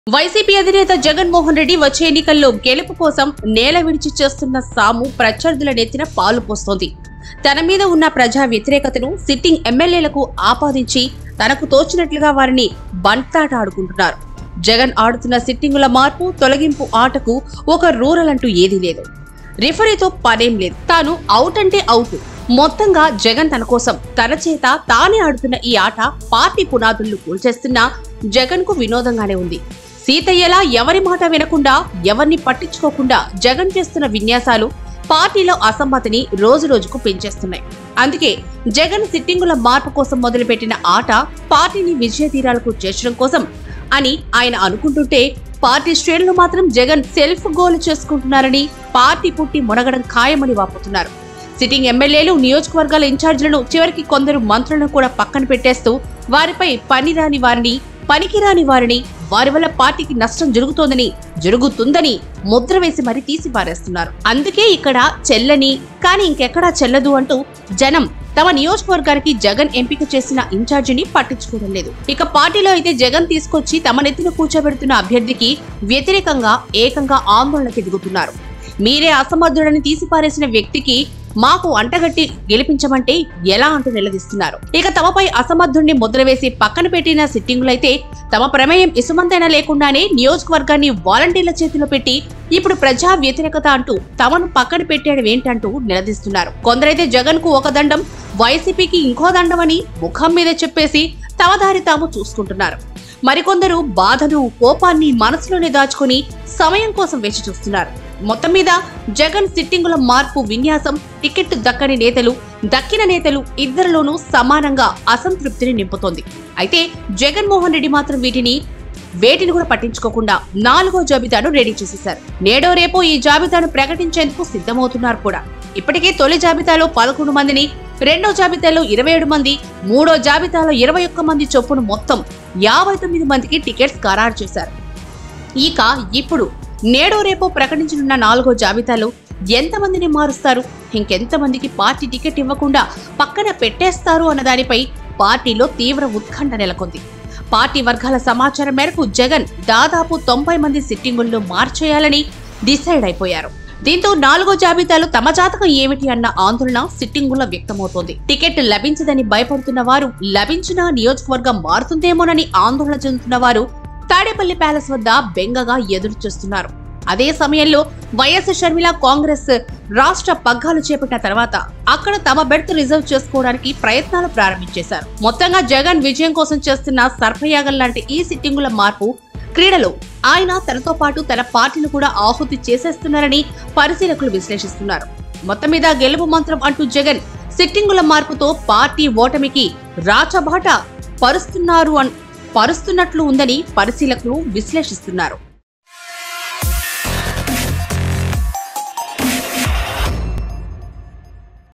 YCP అధినేత జగన్మోహన్ రెడ్డి వచ్చే ఎన్నికల్లో గెలుపు కోసం నేల విడిచి చేస్తున్న సాము ప్రత్యర్థుల నెత్తిన పాలు పోస్తోంది. తన మీద ఉన్న ప్రజా వ్యతిరేకతను సిట్టింగ్ ఎమ్మెల్యేలకు ఆపాదించి తనకు తోచినట్లుగా వారిని బంతాట ఆడుకుంటున్నారు. జగన్ ఆడుతున్న సిట్టింగుల మార్పు తొలగింపు ఆటకు ఒక రూరల్ అంటూ ఏదీ లేదు. రిఫరీతో పనేం లేదు. తాను అవుట్ అంటే అవుట్. మొత్తంగా జగన్ తన కోసం తన చేత తానే ఆడుతున్న ఈ ఆట పార్టీ పునాదులను కూల్చేస్తున్నా జగన్ కు వినోదంగానే ఉంది. సీతయ్యలా ఎవరి మాట వినకుండా ఎవరిని పట్టించుకోకుండా జగన్ చేస్తున్న విన్యాసాలు పార్టీలో అసమ్మతిని రోజు రోజుకు పెంచేస్తున్నాయి. అందుకే జగన్ సిట్టింగుల మార్పు కోసం మొదలుపెట్టిన ఆట పార్టీని విజయ తీరాలకు చేర్చడం కోసం అని ఆయన అనుకుంటుంటే పార్టీ శ్రేణులు మాత్రం జగన్ సెల్ఫ్ గోల్ చేసుకుంటున్నారని పార్టీ పుట్టి మునగడం ఖాయమని వాపోతున్నారు. సిట్టింగ్ ఎమ్మెల్యేలు నియోజకవర్గాల ఇన్ఛార్జీలను చివరికి కొందరు మంత్రులను కూడా పక్కన పెట్టేస్తూ వారిపై పనికిరాని వారిని వారి వల్ల పార్టీకి నష్టం జరుగుతుందని ముద్ర వేసి మరీ తీసి పారేస్తున్నారు. అందుకే ఇక్కడ చెల్లని కానీ ఇంకెక్కడా చెల్లదు అంటూ జనం తమ నియోజకవర్గానికి జగన్ ఎంపిక చేసిన ఇన్ఛార్జిని పట్టించుకోవడం లేదు. ఇక పార్టీలో అయితే జగన్ తీసుకొచ్చి తమ నెత్తిన కూర్చోబెడుతున్న అభ్యర్థికి వ్యతిరేకంగా ఏకంగా ఆందోళనకి దిగుతున్నారు. మీరే అసమర్థుడని తీసిపారేసిన వ్యక్తికి మాకు అంటగట్టి గెలిపించమంటే ఎలా అంటూ నిలదీస్తున్నారు. ఇక తమపై అసమర్థుణ్ణి ముద్రవేసి పక్కన పెట్టిన సిట్టింగులైతే తమ ప్రమేయం ఇసుమంతైనా లేకుండానే నియోజకవర్గాన్ని వాలంటీర్ల చేతిలో పెట్టి ఇప్పుడు ప్రజా వ్యతిరేకత అంటూ తమను పక్కన పెట్టేయడం ఏంటంటూ నిలదీస్తున్నారు. కొందరైతే జగన్ కు ఒక దండం, వైసీపీకి ఇంకో దండం అని ముఖం మీద చెప్పేసి తమ దారి తాము చూసుకుంటున్నారు. మరికొందరు బాధను కోపాన్ని మనసులోనే దాచుకుని సమయం కోసం వేచి చూస్తున్నారు. మొత్తం మీద జగన్ సిట్టింగుల మార్పు విన్యాసం టికెట్ దక్కిన నేతలు ఇద్దరిలోనూ సమానంగా అసంతృప్తిని నింపుతోంది. అయితే జగన్మోహన్ రెడ్డి మాత్రం వేటిని కూడా పట్టించుకోకుండా 4వ జాబితాను రెడీ చేసేశారు. నేడో రేపో ఈ జాబితాను ప్రకటించేందుకు సిద్ధమవుతున్నారు కూడా. ఇప్పటికే తొలి జాబితాలో 11 మందిని, రెండో జాబితాలో 27 మంది, మూడో జాబితాలో 21 మంది చొప్పున మొత్తం 59 మందికి టికెట్స్ ఖరారు చేశారు. ఇక ఇప్పుడు నేడో రేపో ప్రకటించనున్న 4వ జాబితాలో ఎంతమందిని మారుస్తారు, ఇంకెంతమందికి పార్టీ టికెట్ ఇవ్వకుండా పక్కన పెట్టేస్తారు అన్న దానిపై పార్టీలో తీవ్ర ఉత్కంఠ నెలకొంది. పార్టీ వర్గాల సమాచారం మేరకు జగన్ దాదాపు 90 మంది సిట్టింగులను మార్చేయాలని డిసైడ్ అయిపోయారు. దీంతో 4వ జాబితాలో తమ జాతకం ఏమిటి అన్న ఆందోళన సిట్టింగుల్లో వ్యక్తమవుతోంది. టికెట్ లభించదని భయపడుతున్న వారు, లభించినా నియోజకవర్గం మారుతుందేమోనని ఆందోళన చెందుతున్న వారు తాడేపల్లి ప్యాలెస్ వద్ద బెంగగా ఎదురు చూస్తున్నారు. అదే సమయంలో వైఎస్ షర్మిల కాంగ్రెస్ రాష్ట్ర పగ్గాలు చేపట్టిన తర్వాత అక్కడ తమ బెర్త్ రిజర్వ్ చేసుకోవడానికి ప్రయత్నాలు ప్రారంభించేశారు. మొత్తంగా జగన్ విజయం కోసం చేస్తున్న సర్పయాగం లాంటి ఈ సిట్టింగుల మార్పు క్రీడలో ఆయన తనతో పాటు తన పార్టీని కూడా ఆహుతి చేసేస్తున్నారని పరిశీలకులు విశ్లేషిస్తున్నారు. మొత్తం మీద గెలుపు మంత్రం అంటూ జగన్ సిట్టింగుల మార్పుతో పార్టీ ఓటమికి రాచబాట పరుస్తున్నట్లు ఉందని పరిశీలకులు విశ్లేషిస్తున్నారు.